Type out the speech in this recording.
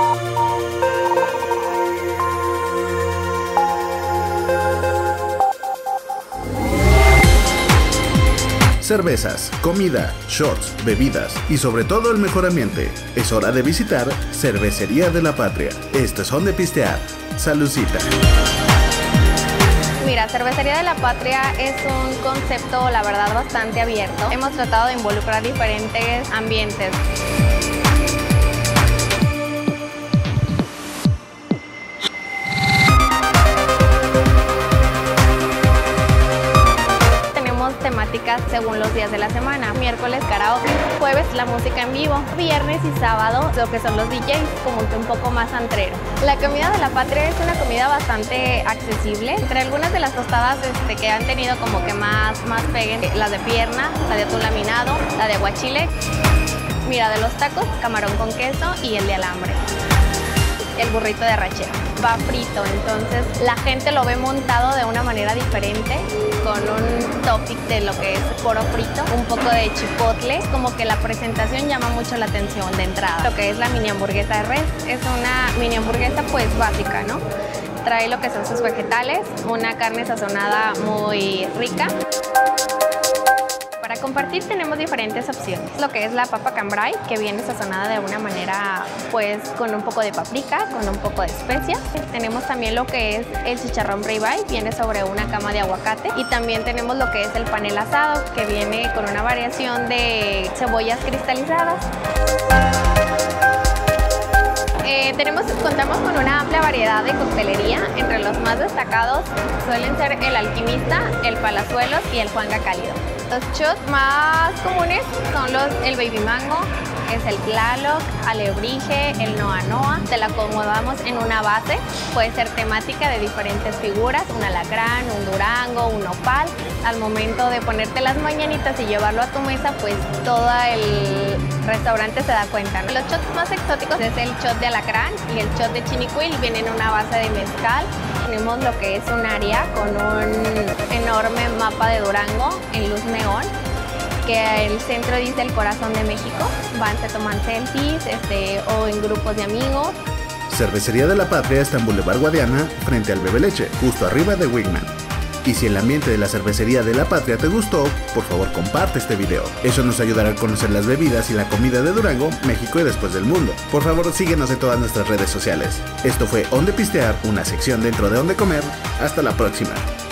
Cervezas, comida, shorts, bebidas y sobre todo el mejor ambiente. Es hora de visitar Cervecería de la Patria. Esto es Donde Pistear. Saludcita. Mira, Cervecería de la Patria es un concepto, la verdad, bastante abierto. Hemos tratado de involucrar diferentes ambientes. Temáticas según los días de la semana. Miércoles karaoke, jueves la música en vivo, viernes y sábado lo que son los DJs, como que un poco más antrero. La comida de la Patria es una comida bastante accesible. Entre algunas de las tostadas que han tenido como que más peguen, la de pierna, la de atún laminado, la de aguachile. Mira, de los tacos, camarón con queso y el de alambre. El burrito de arrachera va frito, entonces la gente lo ve montado de una manera diferente, con un topic de lo que es poro frito, un poco de chipotle, como que la presentación llama mucho la atención de entrada. Lo que es la mini hamburguesa de res, es una mini hamburguesa pues básica, ¿no? Trae lo que son sus vegetales, una carne sazonada muy rica. Para compartir tenemos diferentes opciones. Lo que es la papa cambray, que viene sazonada de una manera pues con un poco de paprika, con un poco de especias. Tenemos también lo que es el chicharrón ribeye, viene sobre una cama de aguacate. Y también tenemos lo que es el panel asado, que viene con una variación de cebollas cristalizadas. Contamos con una amplia variedad de coctelería. Entre los más destacados suelen ser el Alquimista, el Palazuelos y el Juanga Cálido. Los shots más comunes son el Baby Mango, es el Tlaloc, Alebrije, el Noa Noa. Te la acomodamos en una base, puede ser temática de diferentes figuras, un alacrán, un durango, un nopal. Al momento de ponerte las mañanitas y llevarlo a tu mesa, pues todo el restaurante se da cuenta, ¿no? Los shots más exóticos es el shot de alacrán y el shot de chinicuil, viene en una base de mezcal. Tenemos lo que es un área con un enorme mapa de Durango en luz neón, que el centro dice el corazón de México. Se toman selfies o en grupos de amigos. Cervecería de la Patria está en Boulevard Guadiana, frente al Bebe Leche, justo arriba de Wigman. Y si el ambiente de la Cervecería de la Patria te gustó, por favor comparte este video. Eso nos ayudará a conocer las bebidas y la comida de Durango, México y después del mundo. Por favor síguenos en todas nuestras redes sociales. Esto fue Donde Pistear, una sección dentro de Donde Comer. Hasta la próxima.